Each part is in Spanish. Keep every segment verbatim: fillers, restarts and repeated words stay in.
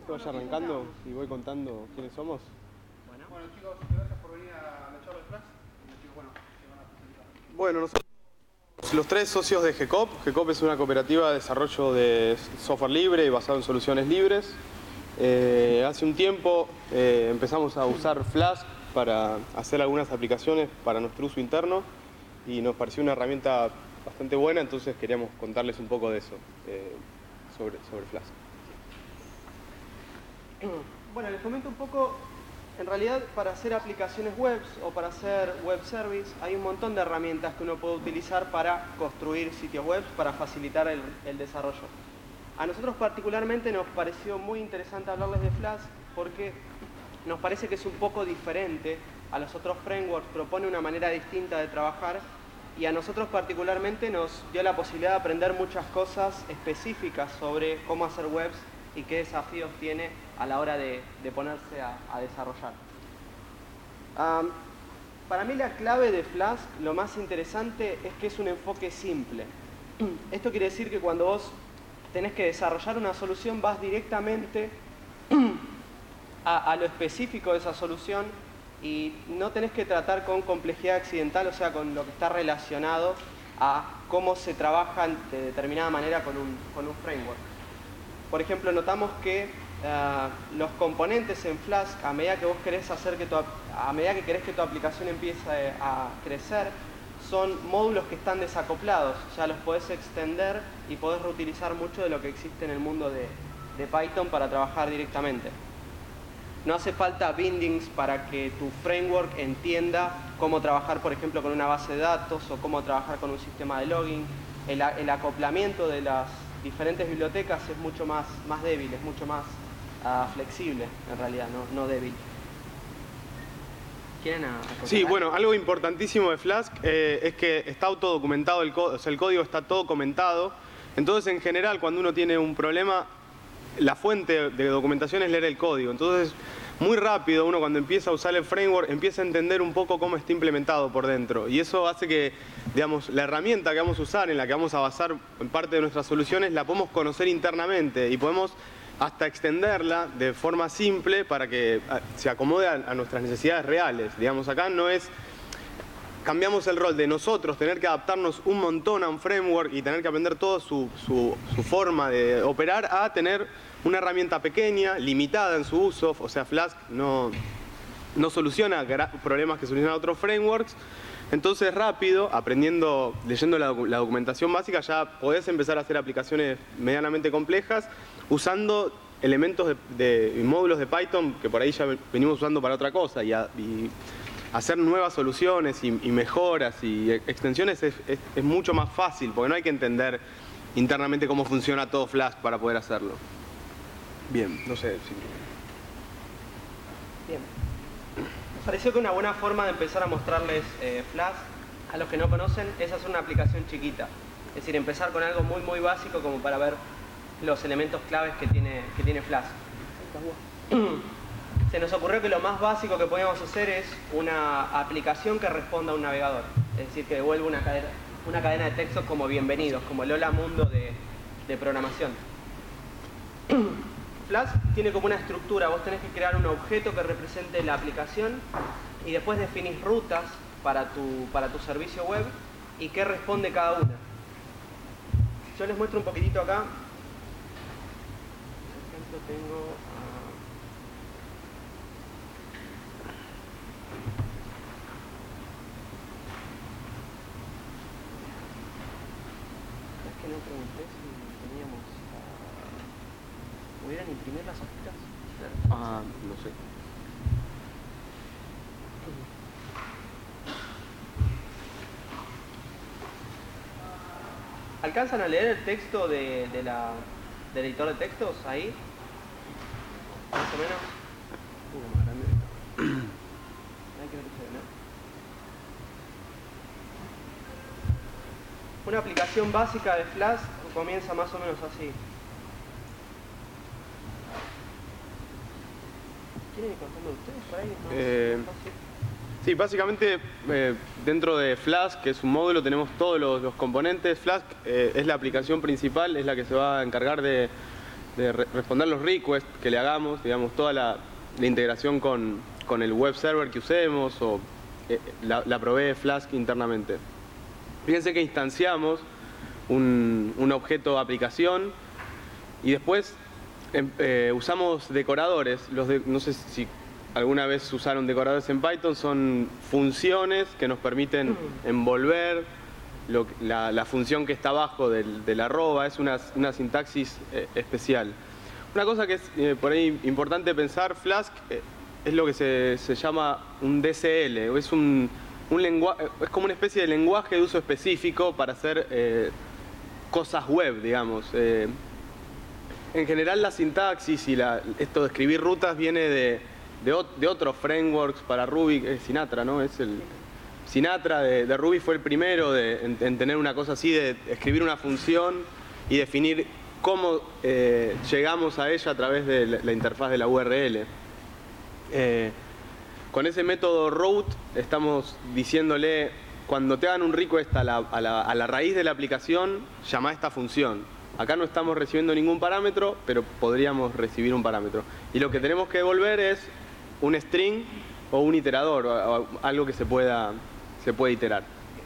esto vaya arrancando y voy contando quiénes somos. Bueno, bueno chicos, gracias por venir a la charla de Flask. Bueno, se van a presentar. Bueno, nosotros somos los tres socios de G E C O P. G E C O P es una cooperativa de desarrollo de software libre y basado en soluciones libres. Eh, hace un tiempo eh, empezamos a usar Flask para hacer algunas aplicaciones para nuestro uso interno y nos pareció una herramienta bastante buena, entonces queríamos contarles un poco de eso, eh, sobre, sobre Flask. Bueno, les comento un poco. En realidad, para hacer aplicaciones web o para hacer web service hay un montón de herramientas que uno puede utilizar para construir sitios web, para facilitar el, el desarrollo. A nosotros particularmente nos pareció muy interesante hablarles de Flask porque nos parece que es un poco diferente a los otros frameworks, propone una manera distinta de trabajar y a nosotros particularmente nos dio la posibilidad de aprender muchas cosas específicas sobre cómo hacer webs y qué desafíos tiene a la hora de, de ponerse a, a desarrollar. Um, para mí la clave de Flask, lo más interesante es que es un enfoque simple. Esto quiere decir que cuando vos tenés que desarrollar una solución vas directamente a, a lo específico de esa solución y no tenés que tratar con complejidad accidental, o sea, con lo que está relacionado a cómo se trabaja de determinada manera con un, con un framework. Por ejemplo, notamos que uh, los componentes en Flask, a medida que vos querés hacer que tu, a medida que querés que tu aplicación empiece a crecer, son módulos que están desacoplados. Ya los podés extender y podés reutilizar mucho de lo que existe en el mundo de, de Python para trabajar directamente. No hace falta bindings para que tu framework entienda cómo trabajar, por ejemplo, con una base de datos o cómo trabajar con un sistema de logging. El, el acoplamiento de las diferentes bibliotecas es mucho más, más débil, es mucho más uh, flexible en realidad, no, no débil. ¿Quieren a, a Sí, bueno, algo importantísimo de Flask eh, es que está autodocumentado, el, o sea, el código está todo comentado. Entonces, en general, cuando uno tiene un problema, la fuente de documentación es leer el código. Entonces, muy rápido, uno cuando empieza a usar el framework, empieza a entender un poco cómo está implementado por dentro. Y eso hace que, digamos, la herramienta que vamos a usar, en la que vamos a basar en parte de nuestras soluciones, la podemos conocer internamente y podemos hasta extenderla de forma simple para que se acomode a nuestras necesidades reales. Digamos, acá no es... Cambiamos el rol de nosotros, tener que adaptarnos un montón a un framework y tener que aprender toda su, su, su forma de operar, a tener una herramienta pequeña, limitada en su uso. O sea, Flask no, no soluciona problemas que solucionan otros frameworks. Entonces, rápido, aprendiendo, leyendo la, la documentación básica, ya podés empezar a hacer aplicaciones medianamente complejas usando elementos de, de módulos de Python que por ahí ya venimos usando para otra cosa. Y, a, y hacer nuevas soluciones y, y mejoras y extensiones es, es, es mucho más fácil, porque no hay que entender internamente cómo funciona todo Flask para poder hacerlo. Bien, no sé si... Bien. Me pareció que una buena forma de empezar a mostrarles eh, Flask a los que no conocen es hacer una aplicación chiquita. Es decir, empezar con algo muy muy básico como para ver los elementos claves que tiene, que tiene Flask. Se nos ocurrió que lo más básico que podíamos hacer es una aplicación que responda a un navegador. Es decir, que devuelva una cadena, una cadena de textos como bienvenidos, como el hola mundo de, de programación. Flask tiene como una estructura. Vos tenés que crear un objeto que represente la aplicación y después definís rutas para tu, para tu servicio web y qué responde cada una. Yo les muestro un poquitito acá. Por ejemplo, tengo... Uh, es que no pregunté si teníamos... Uh, ¿pudieran imprimir las hojitas? Ah, no sé. ¿Alcanzan a leer el texto de, de la, del editor de textos ahí? Más o menos. Un poco más grande. Hay que ver qué se ve, ¿no? Una aplicación básica de Flask comienza más o menos así. ¿Quieren ir contando ustedes por ahí? ¿No? Eh, sí, básicamente eh, dentro de Flask, que es un módulo, tenemos todos los, los componentes. Flask eh, es la aplicación principal, es la que se va a encargar de de re responder los requests que le hagamos, digamos, toda la, la integración con, con el web server que usemos o eh, la, la provee Flask internamente. Fíjense que instanciamos un, un objeto de aplicación y después eh, usamos decoradores. Los de, no sé si alguna vez usaron decoradores en Python, son funciones que nos permiten envolver lo, la, la función que está abajo del, del arroba. Es una, una sintaxis eh, especial. Una cosa que es eh, por ahí importante pensar, Flask eh, es lo que se, se llama un D C L, es, un, un lengua, es como una especie de lenguaje de uso específico para hacer eh, cosas web, digamos. Eh, en general la sintaxis y la, esto de escribir rutas viene de, de, de otros frameworks para Ruby, es Sinatra, ¿no? Es el, Sinatra de, de Ruby fue el primero de, en, en tener una cosa así, de escribir una función y definir cómo eh, llegamos a ella a través de la, la interfaz de la U R L. Eh, con ese método route estamos diciéndole, cuando te hagan un request a la, a la, a la raíz de la aplicación, llama a esta función. Acá no estamos recibiendo ningún parámetro, pero podríamos recibir un parámetro. Y lo que tenemos que devolver es un string o un iterador, o, o algo que se pueda, se pueda iterar.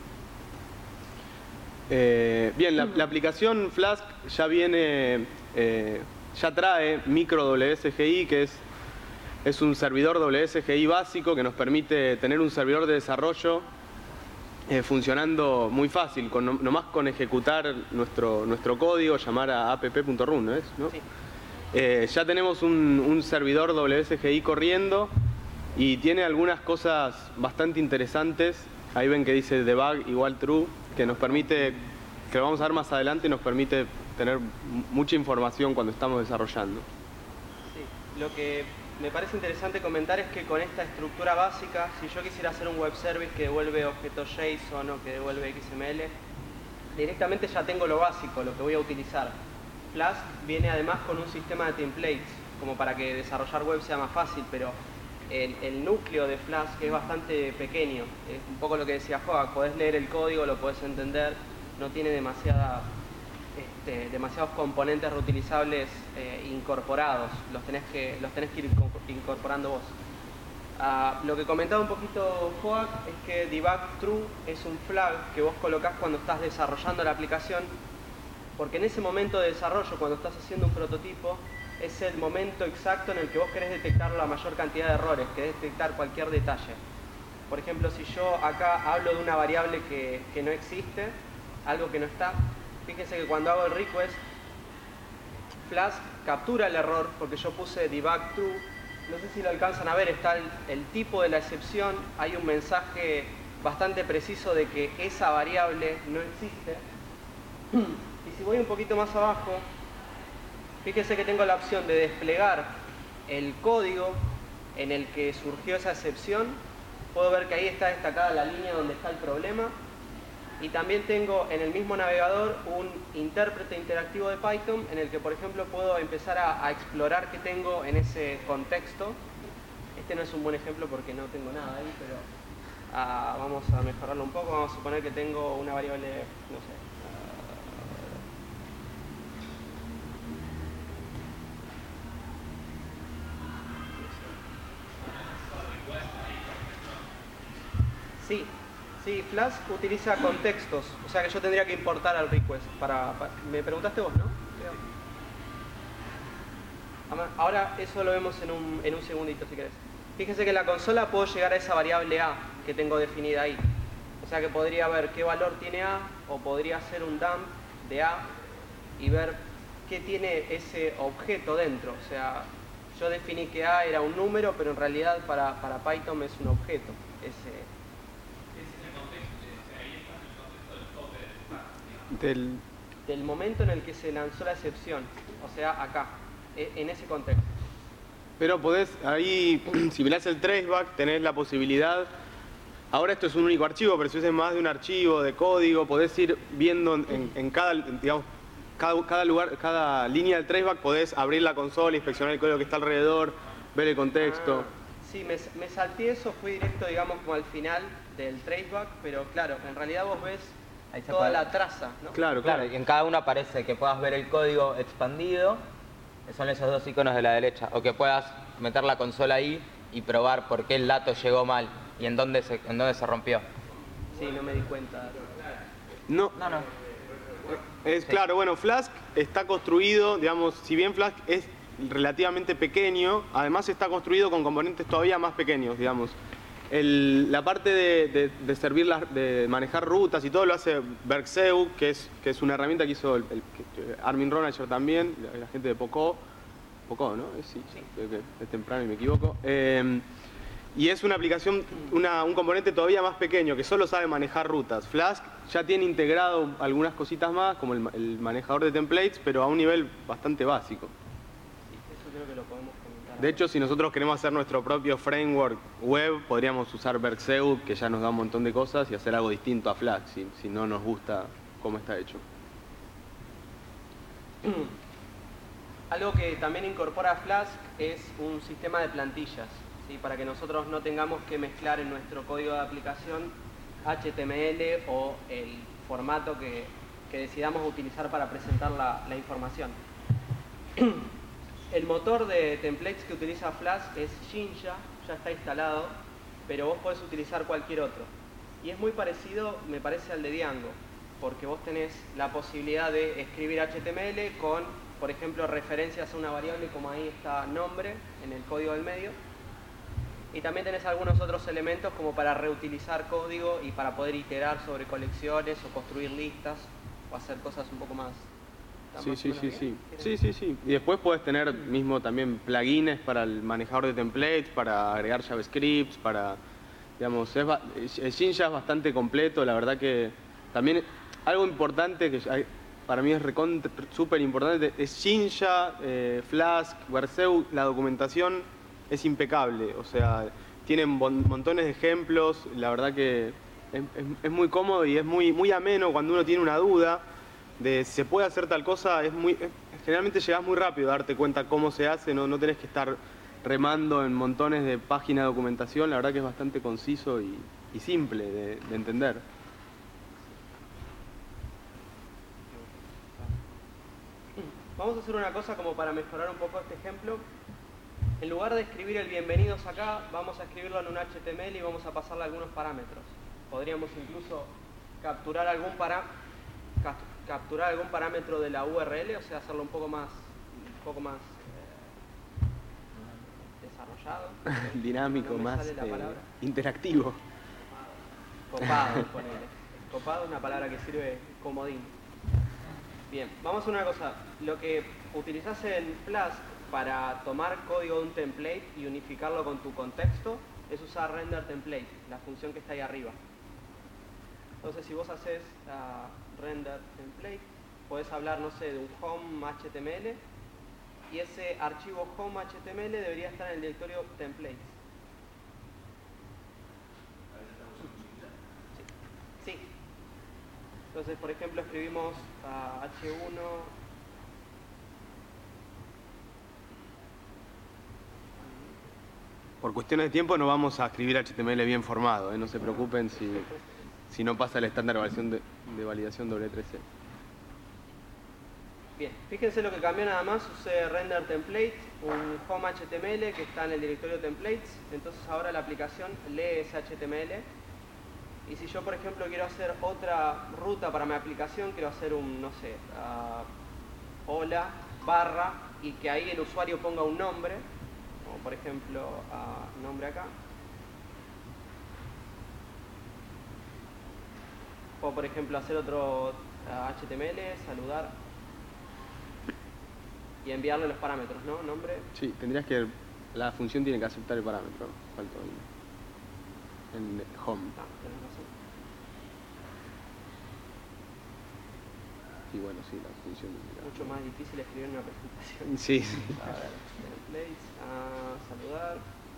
Eh, bien, la, la aplicación Flask ya viene, eh, ya trae micro W S G I, que es, es un servidor W S G I básico que nos permite tener un servidor de desarrollo eh, funcionando muy fácil, con, nomás con ejecutar nuestro, nuestro código, llamar a app.run, ¿no es? ¿No? Sí. Eh, ya tenemos un, un servidor W S G I corriendo y tiene algunas cosas bastante interesantes. Ahí ven que dice debug igual true, que nos permite, que lo vamos a ver más adelante, nos permite tener mucha información cuando estamos desarrollando. Sí, lo que me parece interesante comentar es que con esta estructura básica, si yo quisiera hacer un web service que devuelve objetos JSON o que devuelve X M L, directamente ya tengo lo básico, lo que voy a utilizar. Flask viene además con un sistema de templates, como para que desarrollar web sea más fácil, pero el, el núcleo de Flask es bastante pequeño. Es un poco lo que decía Joa, podés leer el código, lo podés entender, no tiene demasiada, este, demasiados componentes reutilizables eh, incorporados, los tenés, que, los tenés que ir incorporando vos. Uh, lo que comentaba un poquito Joa es que debug true es un flag que vos colocás cuando estás desarrollando la aplicación, porque en ese momento de desarrollo, cuando estás haciendo un prototipo, es el momento exacto en el que vos querés detectar la mayor cantidad de errores, querés detectar cualquier detalle. Por ejemplo, si yo acá hablo de una variable que, que no existe, algo que no está, fíjense que cuando hago el request, Flask captura el error porque yo puse debug true. No sé si lo alcanzan a ver, está el, el tipo de la excepción, hay un mensaje bastante preciso de que esa variable no existe. Y si voy un poquito más abajo, fíjense que tengo la opción de desplegar el código en el que surgió esa excepción. Puedo ver que ahí está destacada la línea donde está el problema. Y también tengo en el mismo navegador un intérprete interactivo de Python en el que, por ejemplo, puedo empezar a, a explorar qué tengo en ese contexto. Este no es un buen ejemplo porque no tengo nada ahí, pero uh, vamos a mejorarlo un poco. Vamos a suponer que tengo una variable, no sé. Sí, sí, Flask utiliza contextos, o sea que yo tendría que importar al request. Para, para, me preguntaste vos, ¿no? Ahora eso lo vemos en un, en un segundito, si querés. Fíjense que en la consola puedo llegar a esa variable A que tengo definida ahí. O sea que podría ver qué valor tiene A, o podría hacer un dump de A y ver qué tiene ese objeto dentro. O sea, yo definí que A era un número, pero en realidad para, para Python es un objeto. Ese, Del... del momento en el que se lanzó la excepción, o sea, acá, en ese contexto. Pero podés, ahí, si mirás el traceback, tenés la posibilidad, ahora esto es un único archivo, pero si es más de un archivo de código, podés ir viendo en, en cada, digamos, cada, cada lugar, cada línea del traceback, podés abrir la consola, inspeccionar el código que está alrededor, ver el contexto. Ah, sí, me, me salté eso, fui directo, digamos, como al final del traceback, pero claro, en realidad vos ves toda la traza, ¿no? Claro, claro, claro. Y en cada uno aparece que puedas ver el código expandido Son esos dos iconos de la derecha. O que puedas meter la consola ahí y probar por qué el dato llegó mal y en dónde se, en dónde se rompió. Sí, no me di cuenta. No, No, no. es Sí. claro, bueno, Flask está construido, digamos, si bien Flask es relativamente pequeño, además está construido con componentes todavía más pequeños, digamos. El- la parte de, de- de servir, las- de manejar rutas y todo lo hace Bergseu, que es, que es una herramienta que hizo el, el- que- Armin Ronacher también, la, la gente de Poco. Poco, ¿no? Eh, Sí, sí, creo que es temprano y me equivoco. Eh, y es una aplicación, una- un componente todavía más pequeño que solo sabe manejar rutas. Flask ya tiene integrado algunas cositas más, como el, ma- el manejador de templates, pero a un nivel bastante básico. Sí, eso creo que lo podemos comentar. De hecho, si nosotros queremos hacer nuestro propio framework web, podríamos usar Bergseu, que ya nos da un montón de cosas, y hacer algo distinto a Flask, si, si no nos gusta cómo está hecho. Algo que también incorpora Flask es un sistema de plantillas, ¿sí? Para que nosotros no tengamos que mezclar en nuestro código de aplicación H T M L o el formato que, que decidamos utilizar para presentar la, la información. El motor de templates que utiliza Flask es Jinja, ya está instalado, pero vos podés utilizar cualquier otro. Y es muy parecido, me parece, al de Django, porque vos tenés la posibilidad de escribir H T M L con, por ejemplo, referencias a una variable como ahí está nombre en el código del medio. Y también tenés algunos otros elementos como para reutilizar código y para poder iterar sobre colecciones o construir listas o hacer cosas un poco más... ¿Está Sí, más o sí, menos sí, bien? sí. ¿Quieren? Sí, sí, sí. Y después puedes tener mismo también plugins para el manejador de templates, para agregar JavaScript, para, digamos, es, ba- el Jinja es bastante completo, la verdad que también algo importante que hay- para mí es recontra- súper importante es Jinja, eh, Flask, Bergseu, la documentación es impecable, o sea, tienen bon- montones de ejemplos, la verdad que es, es- es muy cómodo y es muy, muy ameno cuando uno tiene una duda de se puede hacer tal cosa, es muy es- generalmente llegas muy rápido a darte cuenta cómo se hace, no, no tenés que estar remando en montones de páginas de documentación, la verdad que es bastante conciso y, y simple de, de entender. Vamos a hacer una cosa como para mejorar un poco este ejemplo. En lugar de escribir el bienvenidos acá, vamos a escribirlo en un H T M L y vamos a pasarle algunos parámetros. Podríamos incluso capturar algún, para, cap- capturar algún parámetro de la U R L, o sea, hacerlo un poco más, un poco más eh, desarrollado. Dinámico, No me más sale la eh, palabra. interactivo. Copado, ponele. Copado es una palabra que sirve comodín. Bien, vamos a hacer una cosa. Lo que utilizás en Flask para tomar código de un template y unificarlo con tu contexto es usar render template, la función que está ahí arriba. Entonces, si vos haces uh, render template, podés hablar, no sé, de un home H T M L y ese archivo home H T M L debería estar en el directorio templates. Sí. Sí. Entonces, por ejemplo, escribimos uh, H uno. Por cuestiones de tiempo no vamos a escribir H T M L bien formado, ¿eh? No se preocupen si, si no pasa el estándar de validación, de, de validación doble u tres C. Bien, fíjense lo que cambió nada más, usé render template, un home H T M L que está en el directorio templates, entonces ahora la aplicación lee ese H T M L y si yo por ejemplo quiero hacer otra ruta para mi aplicación, quiero hacer un, no sé, uh, hola, barra y que ahí el usuario ponga un nombre, como por ejemplo uh, nombre acá, o por ejemplo hacer otro uh, H T M L, saludar y enviarle los parámetros, ¿no? Nombre. Sí, tendrías que... La función tiene que aceptar el parámetro. Faltó en, en home. Ah, tenés razón. Sí, bueno, sí, la función... Mucho más difícil escribir una presentación. Sí, sí. A ver, templates, a saludar.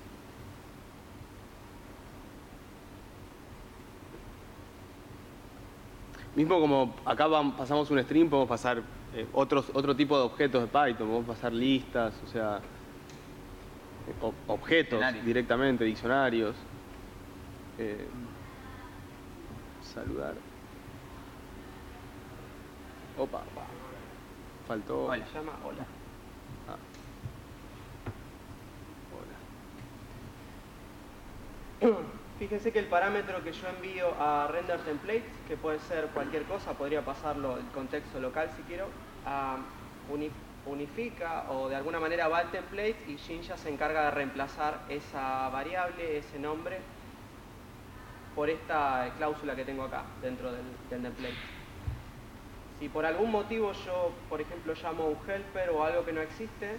Mismo como acá vam- pasamos un string, podemos pasar eh, otros, otro tipo de objetos de Python, podemos pasar listas, o sea, eh, ob- objetos Diccionarios. directamente, diccionarios. Eh, saludar. Opa, faltó... Hola. Se llama hola. Ah, Fíjense que el parámetro que yo envío a render templates, que puede ser cualquier cosa, podría pasarlo el contexto local si quiero, uh, uni unifica o de alguna manera va al template y Jinja se encarga de reemplazar esa variable, ese nombre, por esta cláusula que tengo acá dentro del, del template. Si por algún motivo yo, por ejemplo, llamo a un helper o algo que no existe,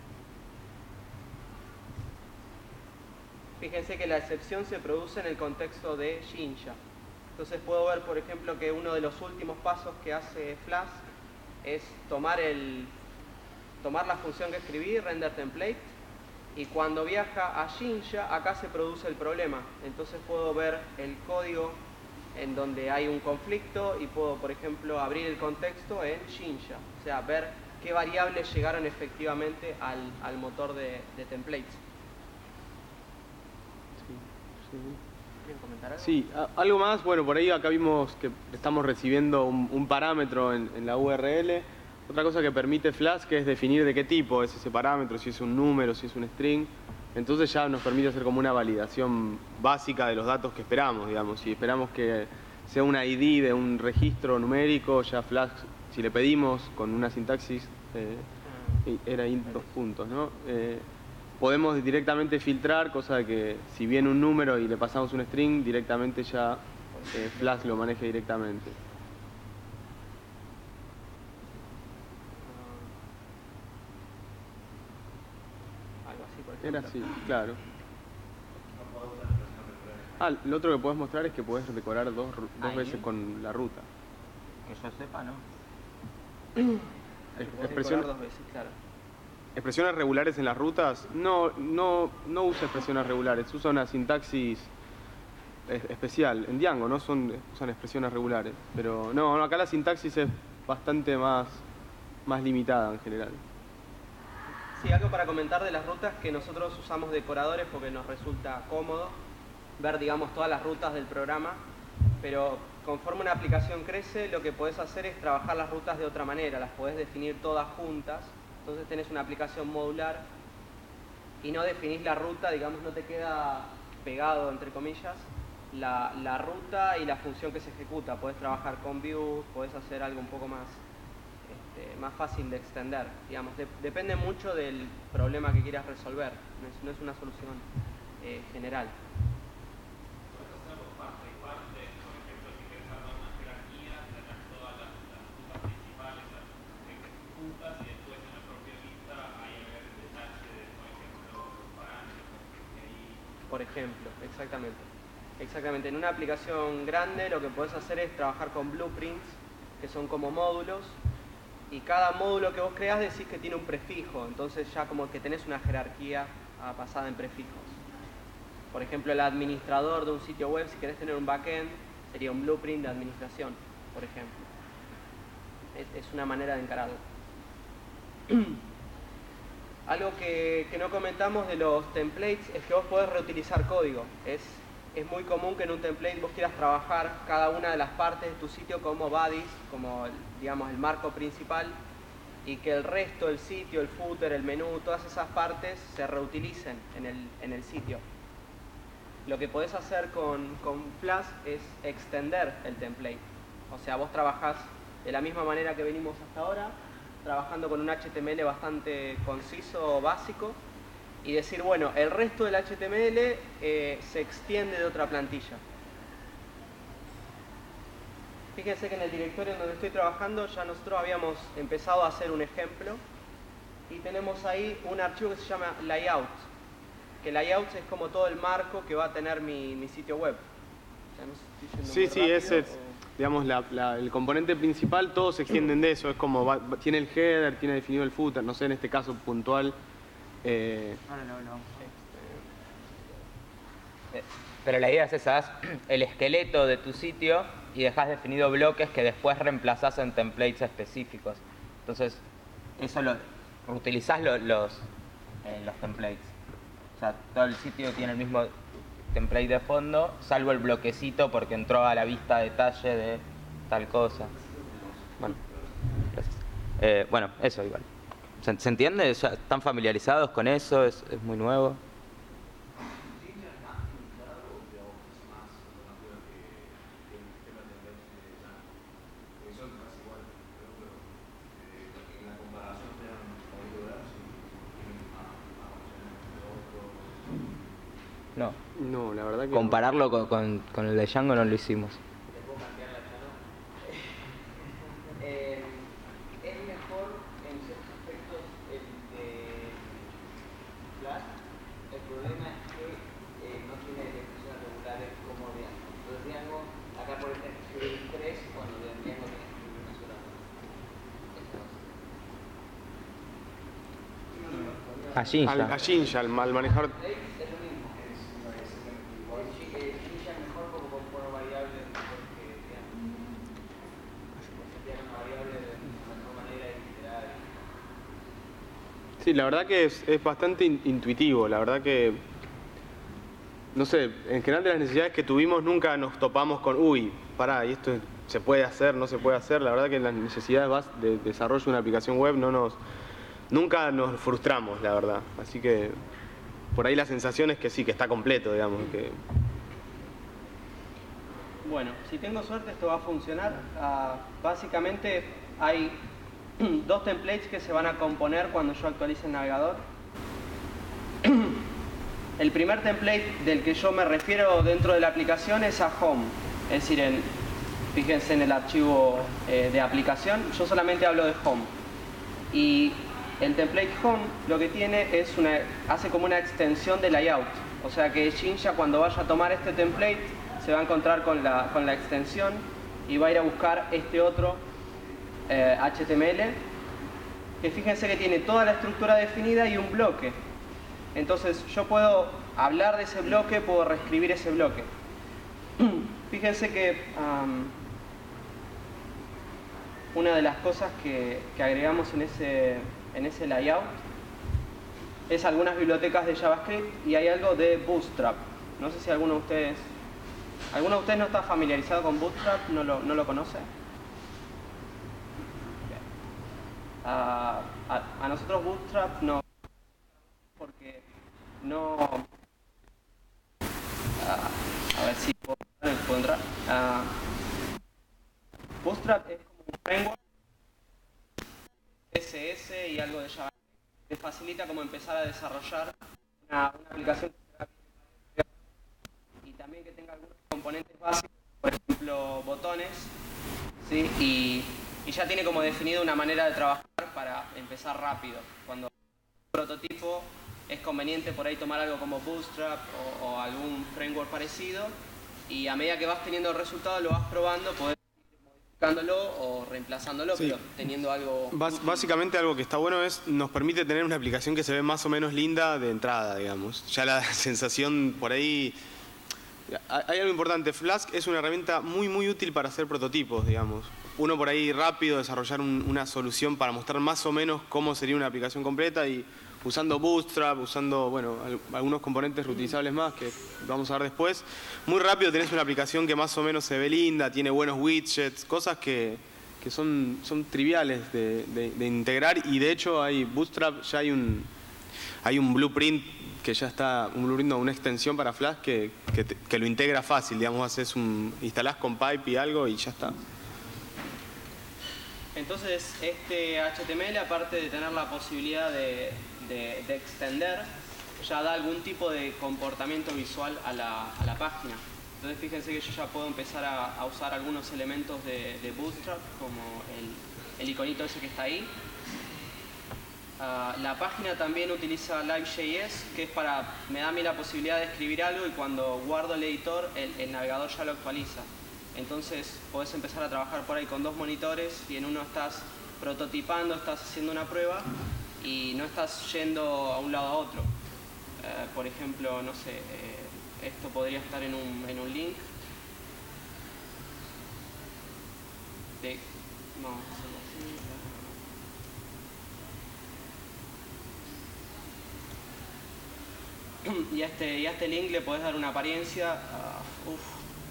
fíjense que la excepción se produce en el contexto de Jinja. Entonces puedo ver, por ejemplo, que uno de los últimos pasos que hace Flask es tomar, el, tomar la función que escribí, render template, y cuando viaja a Jinja, acá se produce el problema. Entonces puedo ver el código en donde hay un conflicto y puedo, por ejemplo, abrir el contexto en Jinja. O sea, ver qué variables llegaron efectivamente al, al motor de, de templates. ¿Quieren comentar algo? Sí, a- algo más, bueno, por ahí acá vimos que estamos recibiendo un, un parámetro en, en la U R L. Otra cosa que permite Flask es definir de qué tipo es ese parámetro, si es un número, si es un string. Entonces ya nos permite hacer como una validación básica de los datos que esperamos, digamos. Si esperamos que sea un I D de un registro numérico, ya Flask, si le pedimos con una sintaxis, eh, y era int dos puntos, ¿no? Eh, podemos directamente filtrar, cosa de que si viene un número y le pasamos un string, directamente ya eh, Flask lo maneje directamente. Algo así, por ejemplo. Era así, claro. Ah, lo otro que podés mostrar es que podés decorar dos, ru- dos Ahí. veces con la ruta. Que yo sepa, ¿no? Es- Podés expresión- decorar dos veces, claro. ¿Expresiones regulares en las rutas? No, no, no usa expresiones regulares, usa una sintaxis es- especial. En Django no son, usan expresiones regulares. Pero no, no, acá la sintaxis es bastante más, más limitada en general. Sí, algo para comentar de las rutas, que nosotros usamos decoradores porque nos resulta cómodo ver, digamos, todas las rutas del programa, pero conforme una aplicación crece, lo que podés hacer es trabajar las rutas de otra manera, las podés definir todas juntas. Entonces tenés una aplicación modular y no definís la ruta, digamos, no te queda pegado, entre comillas, la, la ruta y la función que se ejecuta. Podés trabajar con views, podés hacer algo un poco más, este, más fácil de extender, digamos. De- depende mucho del problema que quieras resolver, no es, no es una solución eh, general. Por ejemplo, exactamente. Exactamente. En una aplicación grande lo que podés hacer es trabajar con blueprints, que son como módulos, y cada módulo que vos creás decís que tiene un prefijo, entonces ya como que tenés una jerarquía ah, basada en prefijos. Por ejemplo, el administrador de un sitio web, si querés tener un backend, sería un blueprint de administración, por ejemplo. Es, es una manera de encararlo. Algo que, que no comentamos de los templates es que vos podés reutilizar código. Es, es muy común que en un template vos quieras trabajar cada una de las partes de tu sitio como bodies, como el, digamos el marco principal, y que el resto, el sitio, el footer, el menú, todas esas partes se reutilicen en el, en el sitio. Lo que podés hacer con, con Flask es extender el template. O sea, vos trabajás de la misma manera que venimos hasta ahora, trabajando con un H T M L bastante conciso, básico, y decir, bueno, el resto del H T M L eh, se extiende de otra plantilla. Fíjense que en el directorio en donde estoy trabajando ya nosotros habíamos empezado a hacer un ejemplo y tenemos ahí un archivo que se llama layout, que layout es como todo el marco que va a tener mi, mi sitio web. O sea, no sé si estoy yendo Sí, muy sí, rápido ese es, o- digamos, la- la- el componente principal, todos se extienden de eso. Es como, va- va- tiene el header, tiene definido el footer, no sé, en este caso puntual. eh, No, no, no. Eh, Pero la idea es esa, es el esqueleto de tu sitio y dejas definido bloques que después reemplazás en templates específicos. Entonces, eso lo reutilizás lo- los, eh, los templates. O sea, todo el sitio tiene el mismo template de fondo, salvo el bloquecito porque entró a la vista de detalle de tal cosa. Bueno, gracias. Eh, bueno, eso igual. ¿Se, se entiende? ¿Ya están familiarizados con eso? ¿Es, es muy nuevo? No. No, la verdad que Compararlo con, con, con el de Django no lo hicimos. Eh, es mejor en ciertos aspectos el de Flash. El problema es que eh, no tiene ejecuciones regulares como Django. Entonces Django, acá por ejemplo, escribir tres cuando de Django tiene que escribir una sola cosa. A Jinja. al, a Jinja, al, al manejar... Es lo mismo. Jinja es mejor como compone variables porque Django. Tiene una variable de mejor manera de iterar. Sí, la verdad que es, es bastante in- intuitivo, la verdad que, no sé, en general de las necesidades que tuvimos nunca nos topamos con, uy, pará, y esto se puede hacer, no se puede hacer, la verdad que en las necesidades bas- de desarrollo de una aplicación web no nos, nunca nos frustramos, la verdad, así que por ahí la sensación es que sí, que está completo, digamos, que... Bueno, si tengo suerte esto va a funcionar. Ah, básicamente hay dos templates que se van a componer cuando yo actualice el navegador. El primer template del que yo me refiero dentro de la aplicación es a Home. Es decir, en, fíjense en el archivo eh, de aplicación, yo solamente hablo de Home. Y el template Home lo que tiene es una, hace como una extensión de layout. O sea que Jinja cuando vaya a tomar este template se va a encontrar con la, con la extensión y va a ir a buscar este otro eh, H T M L, que fíjense que tiene toda la estructura definida y un bloque. Entonces yo puedo hablar de ese bloque, puedo reescribir ese bloque. Fíjense que um, una de las cosas que, que agregamos en ese, en ese layout es algunas bibliotecas de JavaScript y hay algo de Bootstrap. No sé si alguno de ustedes, ¿alguno de ustedes no está familiarizado con Bootstrap? ¿No lo, no lo conoce? A, a, a nosotros Bootstrap no, porque no... A, a ver si puedo, puedo entrar. Uh, Bootstrap es como un framework C S S y algo de JavaScript que facilita como empezar a desarrollar una, una aplicación y también que tenga algunos componentes básicos, por ejemplo botones, ¿sí? y, y ya tiene como definido una manera de trabajar para empezar rápido. Cuando un prototipo es conveniente por ahí tomar algo como Bootstrap o, o algún framework parecido y a medida que vas teniendo el resultado lo vas probando, podés ir modificándolo o reemplazándolo, sí. Pero teniendo algo... Bas básicamente algo que está bueno es, nos permite tener una aplicación que se ve más o menos linda de entrada, digamos. Ya la sensación por ahí... Hay algo importante, Flask es una herramienta muy muy útil para hacer prototipos, digamos. Uno por ahí rápido desarrollar un, una solución para mostrar más o menos cómo sería una aplicación completa y usando Bootstrap, usando bueno, algunos componentes reutilizables más que vamos a ver después. Muy rápido tenés una aplicación que más o menos se ve linda, tiene buenos widgets, cosas que, que son, son triviales de, de, de integrar y de hecho hay Bootstrap, ya hay un, hay un blueprint que ya está, un blueprint o una extensión para Flask que, que, te, que lo integra fácil, digamos, haces un, instalás con pipe y algo y ya está. Entonces este H T M L, aparte de tener la posibilidad de, de, de extender, ya da algún tipo de comportamiento visual a la, a la página. Entonces fíjense que yo ya puedo empezar a, a usar algunos elementos de, de Bootstrap, como el, el iconito ese que está ahí. Uh, la página también utiliza Live.js, que es para, me da a mí la posibilidad de escribir algo y cuando guardo el editor, el, el navegador ya lo actualiza. Entonces podés empezar a trabajar por ahí con dos monitores y en uno estás prototipando, estás haciendo una prueba y no estás yendo a un lado a otro. Eh, por ejemplo, no sé, eh, esto podría estar en un, en un link. De, vamos a hacerlo así. Y a, este, y a este link le podés dar una apariencia. Uh, uf.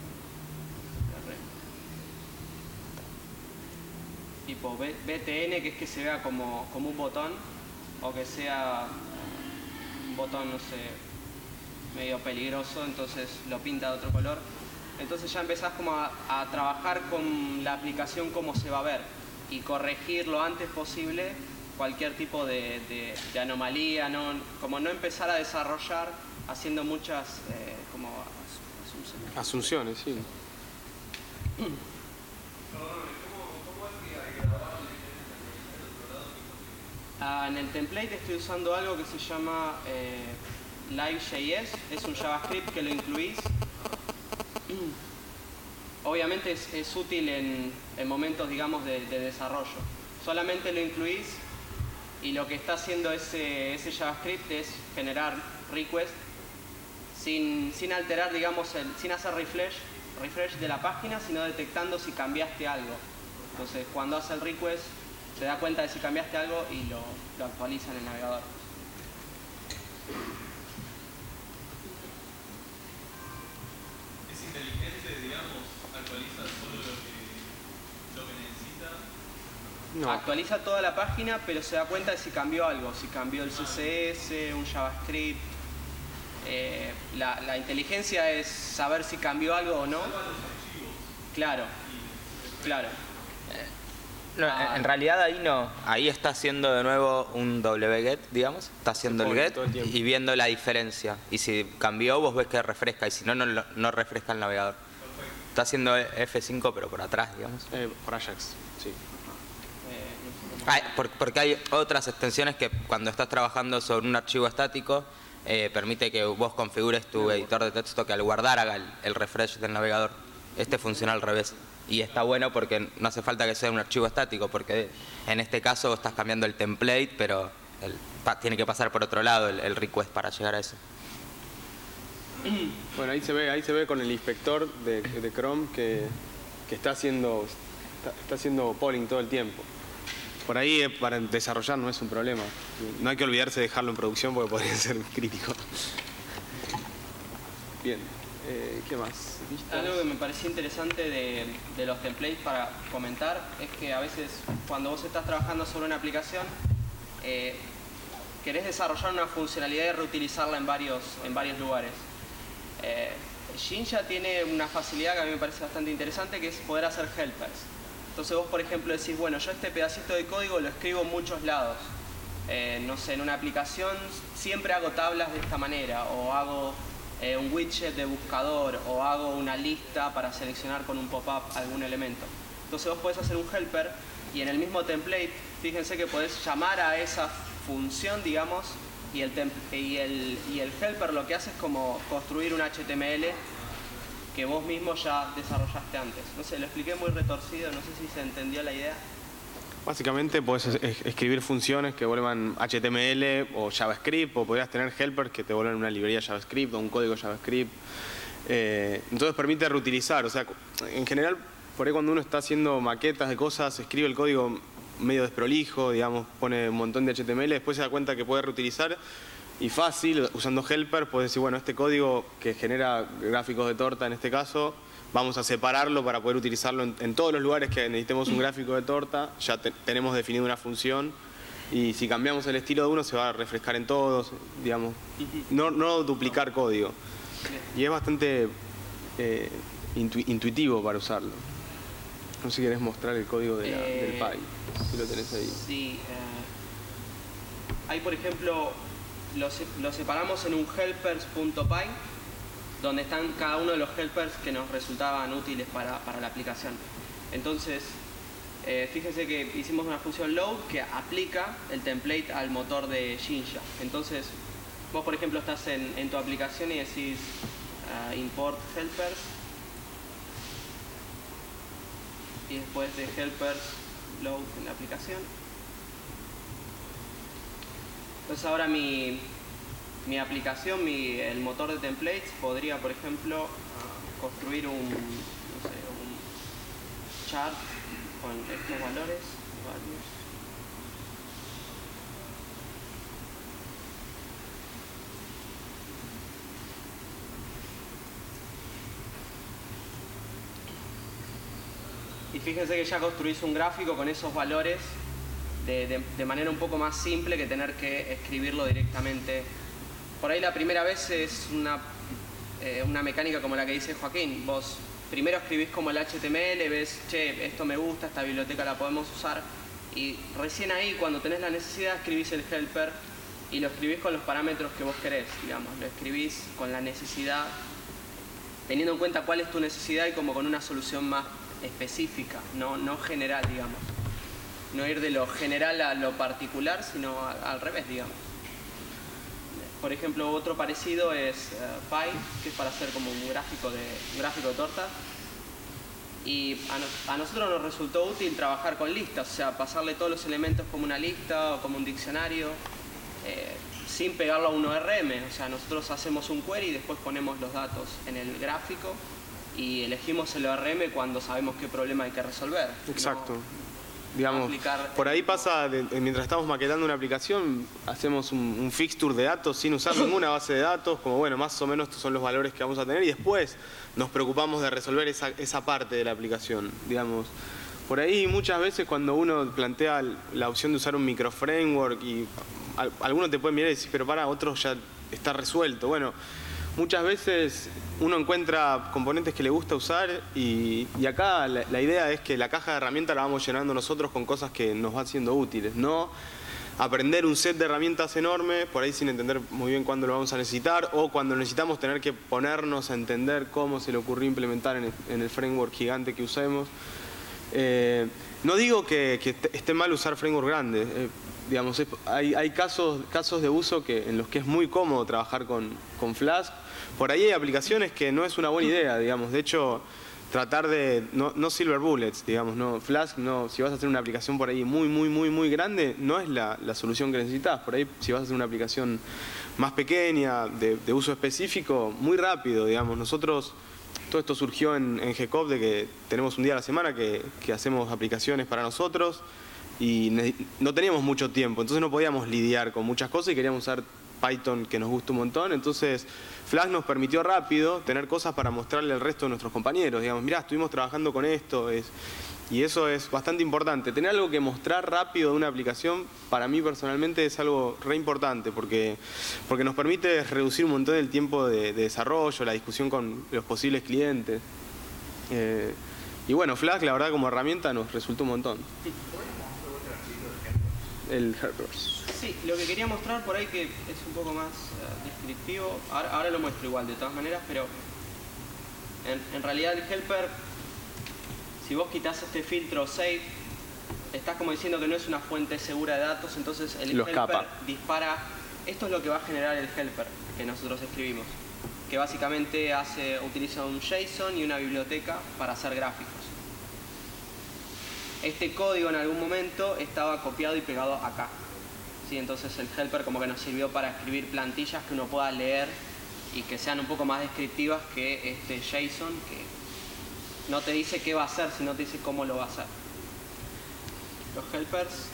Tipo B T N, que es que se vea como, como un botón, o que sea un botón, no sé, medio peligroso, entonces lo pinta de otro color. Entonces ya empezás como a, a trabajar con la aplicación como se va a ver y corregir lo antes posible cualquier tipo de, de, de anomalía, ¿no? Como no empezar a desarrollar haciendo muchas eh, como asunciones. Asunciones, sí. Ah, en el template estoy usando algo que se llama eh, Live.js, es un JavaScript que lo incluís. Obviamente es, es útil en, en momentos, digamos, de, de desarrollo. Solamente lo incluís y lo que está haciendo ese, ese JavaScript es generar request sin, sin alterar, digamos, el, sin hacer refresh, refresh de la página, sino detectando si cambiaste algo. Entonces, cuando hace el request, se da cuenta de si cambiaste algo y lo, lo actualiza en el navegador. ¿Es inteligente, digamos, actualiza solo lo que, lo que necesita? No. Actualiza toda la página, pero se da cuenta de si cambió algo, si cambió el C S S, un JavaScript. Eh, la, la inteligencia es saber si cambió algo o no. Claro, claro. No, en, en realidad ahí no. Ahí está haciendo de nuevo un wget, digamos. Está haciendo Se el pone get todo el tiempo. y viendo la diferencia. Y si cambió, vos ves que refresca. Y si no, no, lo- no refresca el navegador. Está haciendo F cinco, pero por atrás, digamos. Eh, por Ajax, sí. Eh, no sé cómo- Ay, por- porque hay otras extensiones que cuando estás trabajando sobre un archivo estático, eh, permite que vos configures tu editor de texto que al guardar haga el, el refresh del navegador. Este funciona al revés. Y está bueno porque no hace falta que sea un archivo estático, porque en este caso estás cambiando el template, pero el- pa- tiene que pasar por otro lado el, el request para llegar a eso. Bueno, ahí se ve, ahí se ve con el inspector de, de Chrome que, que está haciendo está, está haciendo polling todo el tiempo. Por ahí eh, para desarrollar no es un problema. No hay que olvidarse de dejarlo en producción porque podría ser crítico. Bien, eh, ¿qué más? ¿Vistas? Algo que me pareció interesante de, de los templates para comentar es que a veces cuando vos estás trabajando sobre una aplicación eh, querés desarrollar una funcionalidad y reutilizarla en varios, en varios lugares. Eh, Jinja tiene una facilidad que a mí me parece bastante interesante, que es poder hacer helpers. Entonces vos, por ejemplo, decís, bueno, yo este pedacito de código lo escribo en muchos lados. Eh, no sé, en una aplicación siempre hago tablas de esta manera, o hago eh, un widget de buscador, o hago una lista para seleccionar con un pop-up algún elemento. Entonces vos podés hacer un helper y en el mismo template, fíjense que podés llamar a esa función, digamos, y el, y el, y el helper lo que hace es como construir un H T M L que vos mismo ya desarrollaste antes. No sé, lo expliqué muy retorcido, no sé si se entendió la idea. Básicamente puedes es- es- escribir funciones que vuelvan H T M L o JavaScript, o podrías tener helpers que te vuelvan una librería JavaScript o un código JavaScript. Eh, entonces permite reutilizar. O sea, en general, por ahí cuando uno está haciendo maquetas de cosas, escribe el código medio desprolijo, digamos, pone un montón de H T M L, después se da cuenta que puede reutilizar. Y fácil, usando helper, puedes decir, bueno, este código que genera gráficos de torta en este caso, vamos a separarlo para poder utilizarlo en, en todos los lugares que necesitemos un gráfico de torta. Ya te- tenemos definido una función y si cambiamos el estilo de uno se va a refrescar en todos, digamos. No, no duplicar código. Y es bastante eh, intu- intuitivo para usarlo. No sé si querés mostrar el código de la- Eh, del Py, si lo tenés ahí. Sí. Eh, hay, por ejemplo, lo, se- lo separamos en un helpers.py, donde están cada uno de los helpers que nos resultaban útiles para, para la aplicación. Entonces, eh, fíjense que hicimos una función load que aplica el template al motor de Jinja. Entonces, vos, por ejemplo, estás en, en tu aplicación y decís uh, import helpers, y después de helpers load en la aplicación. Entonces ahora mi, mi aplicación, mi, el motor de templates, podría, por ejemplo, uh, construir un, no sé, un chart con estos valores. values. Y fíjense que ya construís un gráfico con esos valores de, de- de manera un poco más simple que tener que escribirlo directamente. Por ahí la primera vez es una, eh, una mecánica como la que dice Joaquín. Vos primero escribís como el H T M L, ves, che, esto me gusta, esta biblioteca la podemos usar. Y recién ahí, cuando tenés la necesidad, escribís el helper y lo escribís con los parámetros que vos querés, digamos. Lo escribís con la necesidad, teniendo en cuenta cuál es tu necesidad y como con una solución más específica, no, no general, digamos. No ir de lo general a lo particular, sino a, al revés, digamos. Por ejemplo, otro parecido es uh, Py, que es para hacer como un gráfico de, un gráfico de torta. Y a, no, a nosotros nos resultó útil trabajar con listas, o sea, pasarle todos los elementos como una lista o como un diccionario, eh, sin pegarlo a un O R M. O sea, nosotros hacemos un query y después ponemos los datos en el gráfico y elegimos el O R M cuando sabemos qué problema hay que resolver. Exacto. No, Digamos, aplicar- por ahí pasa, de- mientras estamos maquetando una aplicación, hacemos un, un fixture de datos sin usar ninguna base de datos, como bueno, más o menos estos son los valores que vamos a tener, y después nos preocupamos de resolver esa, esa parte de la aplicación, digamos. Por ahí muchas veces cuando uno plantea la opción de usar un microframework, y al- algunos te pueden mirar y decir, pero para, otros ya está resuelto. Bueno, muchas veces uno encuentra componentes que le gusta usar y, y acá la, la idea es que la caja de herramientas la vamos llenando nosotros con cosas que nos van siendo útiles, no aprender un set de herramientas enorme, por ahí sin entender muy bien cuándo lo vamos a necesitar, o cuando necesitamos tener que ponernos a entender cómo se le ocurrió implementar en el, en el framework gigante que usemos. Eh, no digo que, que esté mal usar framework grandes, eh, digamos, es- hay, hay casos, casos de uso que, en los que es muy cómodo trabajar con, con Flask. Por ahí hay aplicaciones que no es una buena idea, digamos. De hecho, tratar de, no, no silver bullets, digamos, no, Flask, no, si vas a hacer una aplicación por ahí muy, muy, muy, muy grande, no es la, la solución que necesitas. Por ahí, si vas a hacer una aplicación más pequeña, de, de uso específico, muy rápido, digamos. Nosotros, todo esto surgió en, en G C O P, de que tenemos un día a la semana que, que hacemos aplicaciones para nosotros y ne- no teníamos mucho tiempo, entonces no podíamos lidiar con muchas cosas y queríamos usar Python, que nos gusta un montón. Entonces Flask nos permitió rápido tener cosas para mostrarle al resto de nuestros compañeros, digamos, mirá, estuvimos trabajando con esto, es, y eso es bastante importante. Tener algo que mostrar rápido de una aplicación, para mí personalmente es algo re importante, porque, porque nos permite reducir un montón el tiempo de, de desarrollo, la discusión con los posibles clientes. Eh, y bueno, Flask, la verdad, como herramienta nos resultó un montón. El Helpers. Sí, lo que quería mostrar por ahí, que es un poco más uh, descriptivo, ahora, ahora lo muestro igual de todas maneras, pero en, en realidad el helper, si vos quitas este filtro save, estás como diciendo que no es una fuente segura de datos, entonces el Lo helper escapa. dispara, esto es lo que va a generar el helper que nosotros escribimos, que básicamente hace, utiliza un JSON y una biblioteca para hacer gráficos. Este código en algún momento estaba copiado y pegado acá. ¿Sí? Entonces el helper como que nos sirvió para escribir plantillas que uno pueda leer y que sean un poco más descriptivas que este JSON, que no te dice qué va a hacer, sino te dice cómo lo va a hacer. Los helpers...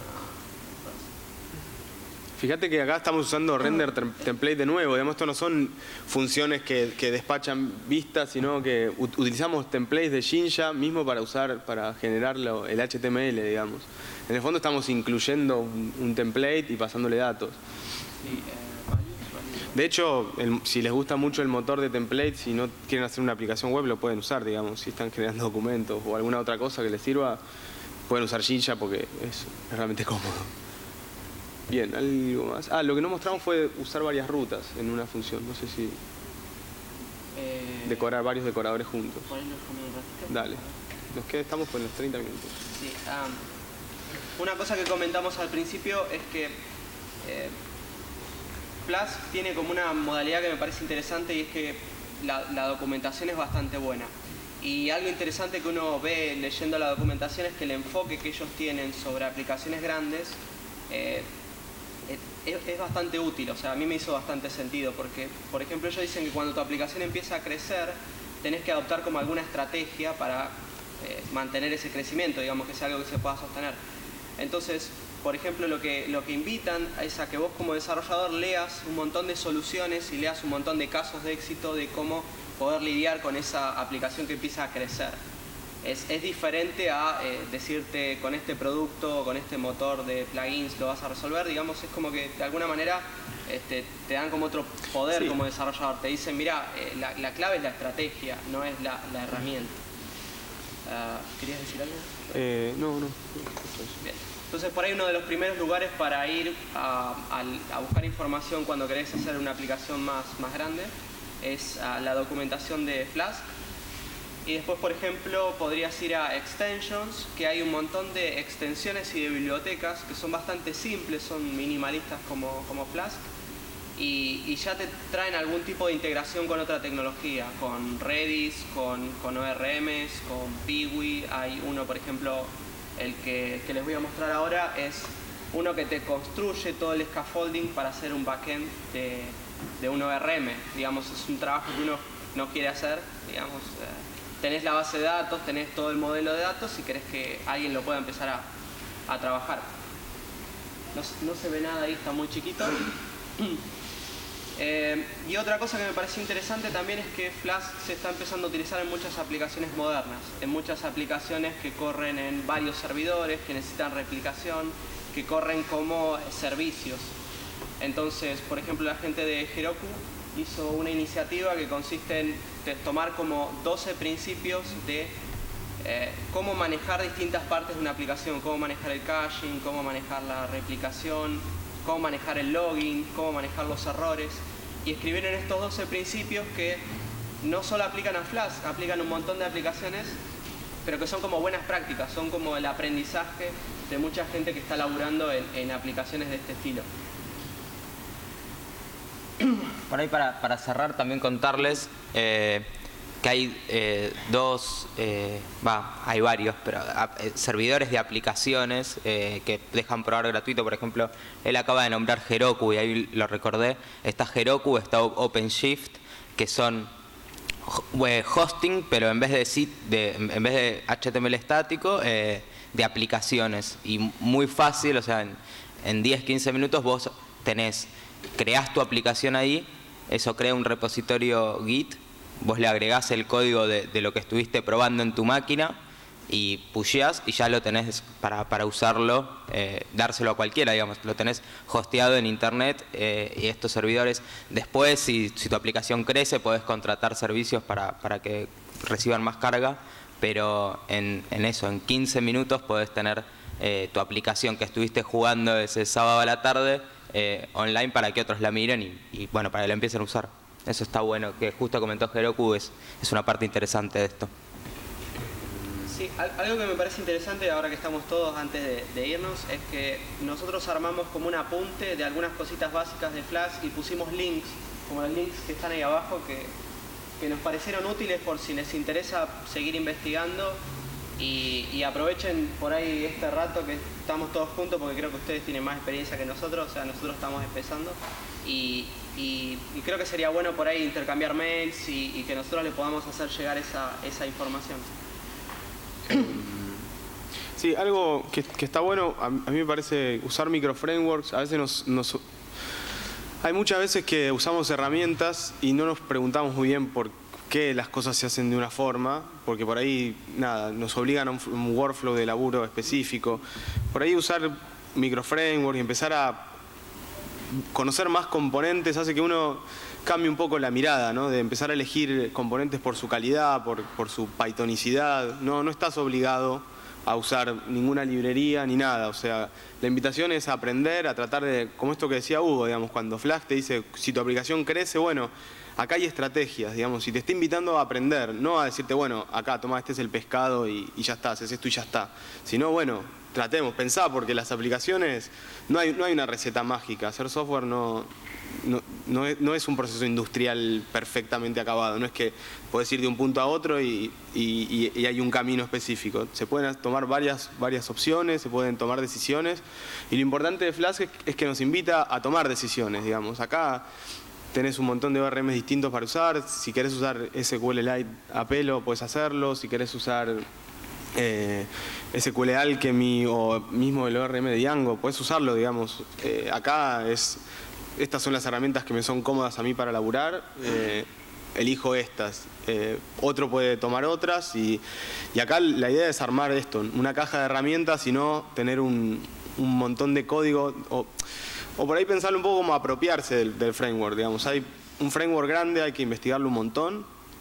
Fíjate que acá estamos usando render tem- template de nuevo, digamos, esto no son funciones que, que despachan vistas, sino que ut- utilizamos templates de Jinja mismo para usar, para generar lo- el H T M L, digamos. En el fondo estamos incluyendo un, un template y pasándole datos. Sí, eh, values, values. De hecho, el- si les gusta mucho el motor de templates, si no quieren hacer una aplicación web, lo pueden usar, digamos. Si están generando documentos o alguna otra cosa que les sirva, pueden usar Jinja porque es, es realmente cómodo. Bien, algo más. Ah, lo que no mostramos fue usar varias rutas en una función. No sé si Eh, decorar varios decoradores juntos. ponelo como un ratito. Dale. Nos queda, estamos con los treinta minutos. Sí, ah, una cosa que comentamos al principio es que eh, Flask tiene como una modalidad que me parece interesante, y es que la, la documentación es bastante buena. Y algo interesante que uno ve leyendo la documentación es que el enfoque que ellos tienen sobre aplicaciones grandes eh, es, es bastante útil. O sea, a mí me hizo bastante sentido porque, por ejemplo, ellos dicen que cuando tu aplicación empieza a crecer, tenés que adoptar como alguna estrategia para eh, mantener ese crecimiento, digamos, que sea algo que se pueda sostener. Entonces, por ejemplo, lo que, lo que invitan es a que vos como desarrollador leas un montón de soluciones y leas un montón de casos de éxito de cómo poder lidiar con esa aplicación que empieza a crecer. Es, es diferente a eh, decirte con este producto o con este motor de plugins lo vas a resolver, digamos, es como que de alguna manera este, te dan como otro poder Sí. como desarrollador. Te dicen, mira, eh, la, la clave es la estrategia, no es la, la herramienta. Uh, ¿Querías decir algo? Eh, no, no. Justo eso. Bien. Entonces por ahí uno de los primeros lugares para ir a, a, a buscar información cuando querés hacer una aplicación más, más grande es a la documentación de Flask. Y después, por ejemplo, podrías ir a Extensions, que hay un montón de extensiones y de bibliotecas que son bastante simples, son minimalistas como, como Flask. Y, y ya te traen algún tipo de integración con otra tecnología, con Redis, con, con O R Ms, con Piwi. Hay uno, por ejemplo, el que, que les voy a mostrar ahora, es uno que te construye todo el scaffolding para hacer un backend de, de un O R M. Digamos, es un trabajo que uno no quiere hacer, digamos. Eh, tenés la base de datos, tenés todo el modelo de datos y querés que alguien lo pueda empezar a, a trabajar. No, no se ve nada ahí, está muy chiquito. Eh, y otra cosa que me parece interesante también es que Flask se está empezando a utilizar en muchas aplicaciones modernas, en muchas aplicaciones que corren en varios servidores, que necesitan replicación, que corren como servicios. Entonces, por ejemplo, la gente de Heroku hizo una iniciativa que consiste en tomar como doce principios de eh, cómo manejar distintas partes de una aplicación, cómo manejar el caching, cómo manejar la replicación, cómo manejar el login, cómo manejar los errores, y escribieron estos doce principios que no solo aplican a Flask, aplican a un montón de aplicaciones, pero que son como buenas prácticas, son como el aprendizaje de mucha gente que está laburando en, en aplicaciones de este estilo. Por ahí para, para cerrar también contarles eh, que hay eh, dos, eh, va, hay varios, pero a, eh, servidores de aplicaciones eh, que dejan probar gratuito. Por ejemplo, él acaba de nombrar Heroku y ahí lo recordé. Está Heroku, está OpenShift, que son hosting, pero en vez de, sit, de, en vez de H T M L estático, eh, de aplicaciones. Y muy fácil, o sea, en, en diez, quince minutos vos tenés, creás tu aplicación ahí, eso crea un repositorio Git, vos le agregás el código de, de lo que estuviste probando en tu máquina y pusheás y ya lo tenés para, para usarlo, eh, dárselo a cualquiera, digamos, lo tenés hosteado en internet eh, y estos servidores. Después, si, si tu aplicación crece, podés contratar servicios para, para que reciban más carga, pero en, en eso, en quince minutos podés tener eh, tu aplicación que estuviste jugando ese sábado a la tarde eh, online para que otros la miren y, y bueno, para que la empiecen a usar. Eso está bueno, que justo comentó Heroku, es, es una parte interesante de esto. Sí, algo que me parece interesante ahora que estamos todos antes de, de irnos es que nosotros armamos como un apunte de algunas cositas básicas de Flask y pusimos links, como los links que están ahí abajo, que, que nos parecieron útiles por si les interesa seguir investigando y, y aprovechen por ahí este rato que estamos todos juntos porque creo que ustedes tienen más experiencia que nosotros, o sea, nosotros estamos empezando y, y, y creo que sería bueno por ahí intercambiar mails y, y que nosotros le podamos hacer llegar esa, esa información. Sí, algo que, que está bueno, a, a mí me parece usar microframeworks, a veces nos, nos... Hay muchas veces que usamos herramientas y no nos preguntamos muy bien por qué las cosas se hacen de una forma, porque por ahí, nada, nos obligan a un, un workflow de laburo específico. Por ahí usar microframeworks y empezar a conocer más componentes hace que uno cambie un poco la mirada, ¿no? De empezar a elegir componentes por su calidad, por, por su pythonicidad. No, no estás obligado a usar ninguna librería ni nada. O sea, la invitación es a aprender, a tratar de, como esto que decía Hugo, digamos, cuando Flask te dice, si tu aplicación crece, bueno, acá hay estrategias, digamos, si te está invitando a aprender, no a decirte, bueno, acá, toma, este es el pescado y, y ya está, haces esto y ya está. Sino, bueno, tratemos, pensá, porque las aplicaciones, no hay, no hay una receta mágica. Hacer software no, no, no, es, no es un proceso industrial perfectamente acabado. No es que podés ir de un punto a otro y, y, y hay un camino específico. Se pueden tomar varias, varias opciones, se pueden tomar decisiones. Y lo importante de Flask es, es que nos invita a tomar decisiones, digamos. Acá tenés un montón de O R Ms distintos para usar. Si querés usar S Q L Lite a pelo, podés hacerlo. Si querés usar Eh, S Q L Alchemy o mismo el O R M de Django, puedes usarlo, digamos. Eh, acá es, estas son las herramientas que me son cómodas a mí para laburar, eh, elijo estas. Eh, otro puede tomar otras y, y acá la idea es armar esto, una caja de herramientas y no tener un, un montón de código o, o por ahí pensarlo un poco como apropiarse del, del framework, digamos. Hay un framework grande, hay que investigarlo un montón.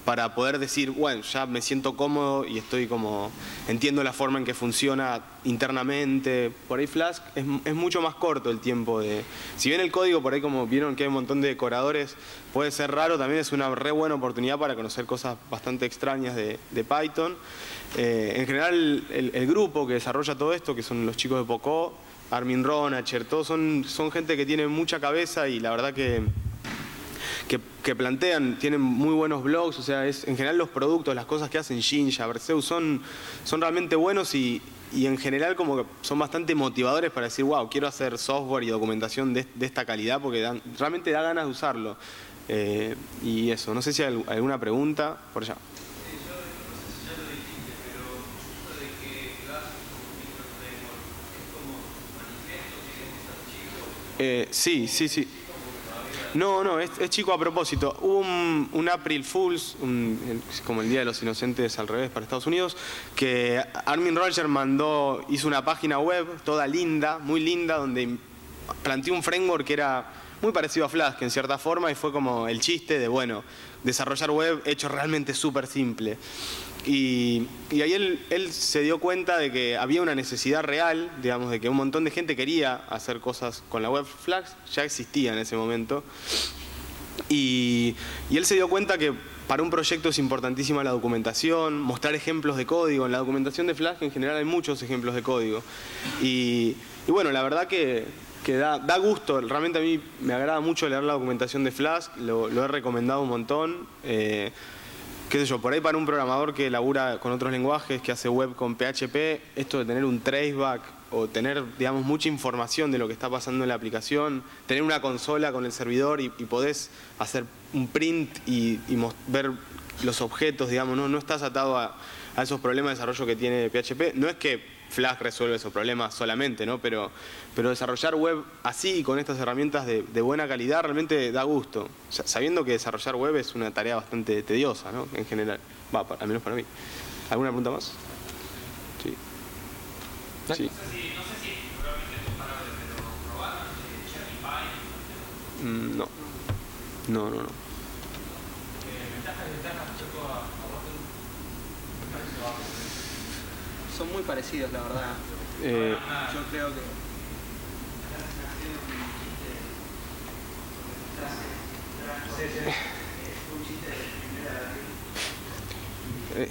para poder decir, bueno, ya me siento cómodo y estoy como, entiendo la forma en que funciona internamente. Por ahí Flask es, es mucho más corto el tiempo de... Si bien el código, por ahí como vieron que hay un montón de decoradores, puede ser raro, también es una re buena oportunidad para conocer cosas bastante extrañas de, de Python. Eh, en general, el, el grupo que desarrolla todo esto, que son los chicos de Poco, Armin Ronacher, todos son, son gente que tiene mucha cabeza y la verdad que... Que, que plantean, tienen muy buenos blogs, o sea, es, en general los productos, las cosas que hacen Jinja, Berceus son, son realmente buenos y, y en general como que son bastante motivadores para decir, wow, quiero hacer software y documentación de, de esta calidad porque dan, realmente da ganas de usarlo. Eh, y eso, no sé si hay alguna pregunta por allá. Eh, sí, sí, sí. No, no, es, es chico a propósito. Hubo un, un April Fools, un, como el Día de los Inocentes al revés para Estados Unidos, que Armin Roger mandó, hizo una página web toda linda, muy linda, donde planteó un framework que era muy parecido a Flask en cierta forma y fue como el chiste de, bueno, desarrollar web hecho realmente súper simple. Y, y ahí él, él se dio cuenta de que había una necesidad real, digamos, de que un montón de gente quería hacer cosas con la web. Flask ya existía en ese momento. Y, y él se dio cuenta que para un proyecto es importantísima la documentación, mostrar ejemplos de código. En la documentación de Flask en general hay muchos ejemplos de código. Y, y bueno, la verdad que, que da, da gusto. Realmente a mí me agrada mucho leer la documentación de Flask, lo, lo he recomendado un montón. Eh, qué sé yo, por ahí para un programador que labura con otros lenguajes, que hace web con P H P, esto de tener un traceback o tener, digamos, mucha información de lo que está pasando en la aplicación, tener una consola con el servidor y, y podés hacer un print y, y ver los objetos, digamos, no, no estás atado a, a esos problemas de desarrollo que tiene P H P. No es que Flask resuelve esos problemas solamente, ¿no? Pero, pero desarrollar web así, con estas herramientas de, de buena calidad, realmente da gusto. O sea, sabiendo que desarrollar web es una tarea bastante tediosa, ¿no? En general. Va, al menos para mí. ¿Alguna pregunta más? Sí. Sí. Mm, no. No, no, no. Son muy parecidos, la verdad. Eh, Yo creo que... eh,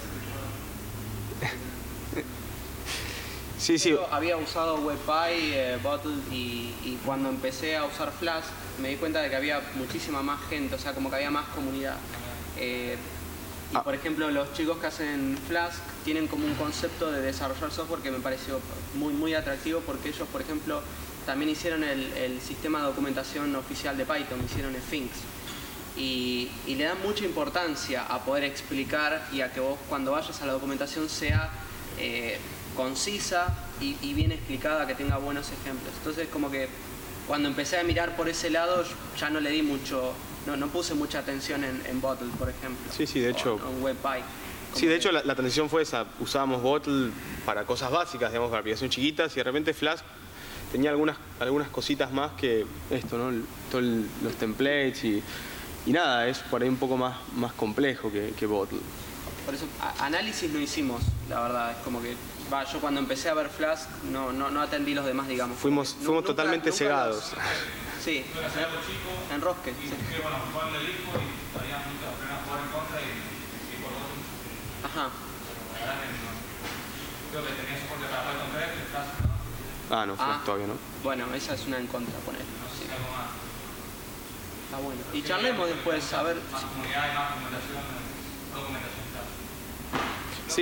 sí, sí. Yo había usado WebPy, eh, Bottle y, y cuando empecé a usar Flask me di cuenta de que había muchísima más gente, o sea, como que había más comunidad. Eh, y Ah. por ejemplo, los chicos que hacen Flask tienen como un concepto de desarrollar software que me pareció muy, muy atractivo porque ellos, por ejemplo, también hicieron el, el sistema de documentación oficial de Python, hicieron Sphinx. Y, y le dan mucha importancia a poder explicar y a que vos cuando vayas a la documentación sea eh, concisa y, y bien explicada, que tenga buenos ejemplos. Entonces como que cuando empecé a mirar por ese lado ya no le di mucho, no, no puse mucha atención en, en Bottle, por ejemplo. Sí, sí, de hecho. O en WebPy. Sí, de hecho la, la transición fue esa. Usábamos Bottle para cosas básicas, digamos, para aplicaciones chiquitas y de repente Flask tenía algunas, algunas cositas más que esto, ¿no? Todos los templates y, y nada, es por ahí un poco más, más complejo que, que Bottle. Por eso, a, análisis no hicimos, la verdad, es como que, va, yo cuando empecé a ver Flask no, no, no atendí los demás, digamos. Fuimos, Nu- fuimos nunca- totalmente nunca cegados. los- Sí, en Rosque. Y Sí. que bueno, jugaban el disco y había muchas personas jugar en contra y, y por lo tanto, Ajá. la verdad que no. Creo que tenía soporte para Python tres, el Flask, ¿no? Ah, no, Flask Ah. todavía no. Bueno, esa es una en contra, poner. No sé si algo más. Está bueno. Y charlemos después, a ver. Más comunidad y más documentación, documentación Flask. Sí.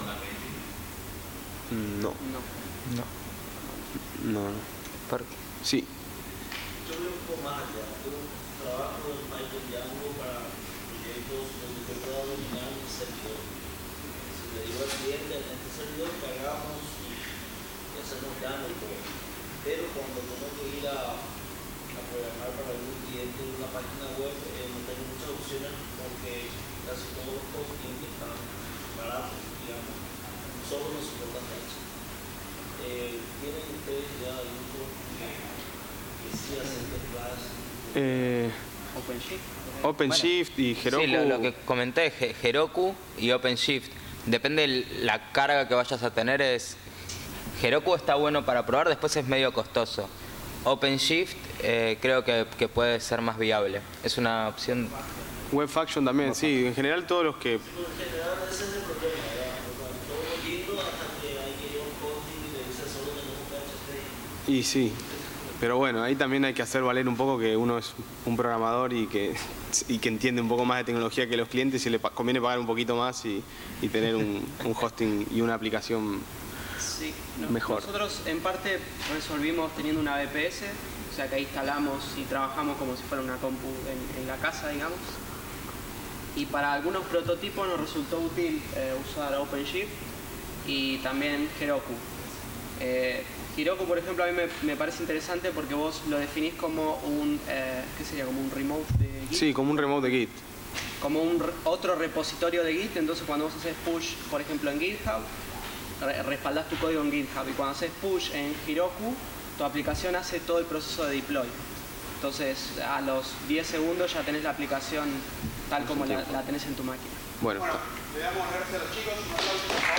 No, No. No. no, no. ¿Por qué? Sí. Yo voy un poco más allá. Yo trabajo en Python Django para proyectos donde yo pueda dominar mi servidor. Si le digo al cliente, en este servidor cargamos y, y hacemos Django y todo. Pero cuando tengo que ir a, a programar para algún cliente en una página web, eh, no tengo muchas opciones porque casi todos los clientes están baratos, digamos. Solo nos soportan Python. Eh, ¿Tienen ustedes ya algún que sí hacen de Flash? Eh, OpenShift. OpenShift y Heroku. Sí, lo, lo que comenté, He- Heroku y OpenShift. Depende de la carga que vayas a tener. Es Heroku está bueno para probar, después es medio costoso. OpenShift eh, creo que, que puede ser más viable. Es una opción. WebFaction también, sí. En general todos los que... En general ese es el problema, ¿verdad? Porque todo muy lindo hasta que hay que ir a un hosting y le dice solo tenemos P H P. Y sí. Pero bueno, ahí también hay que hacer valer un poco que uno es un programador y que, y que entiende un poco más de tecnología que los clientes y le pa- conviene pagar un poquito más y, y tener un, un hosting y una aplicación Sí, no, mejor. Nosotros en parte resolvimos teniendo una V P S, o sea que ahí instalamos y trabajamos como si fuera una compu en, en la casa, digamos. Y para algunos prototipos nos resultó útil eh, usar OpenShift y también Heroku. Eh, Heroku, por ejemplo, a mí me, me parece interesante porque vos lo definís como un, eh, ¿qué sería? Como un remote de Git. Sí, como un remote de Git. Como un re- otro repositorio de Git, entonces cuando vos haces push, por ejemplo, en GitHub, re- respaldás tu código en GitHub y cuando haces push en Heroku, tu aplicación hace todo el proceso de deploy. Entonces, a los diez segundos ya tenés la aplicación tal como la, la tenés en tu máquina. Bueno, Bueno, le damos las gracias a los chicos. Un aplauso.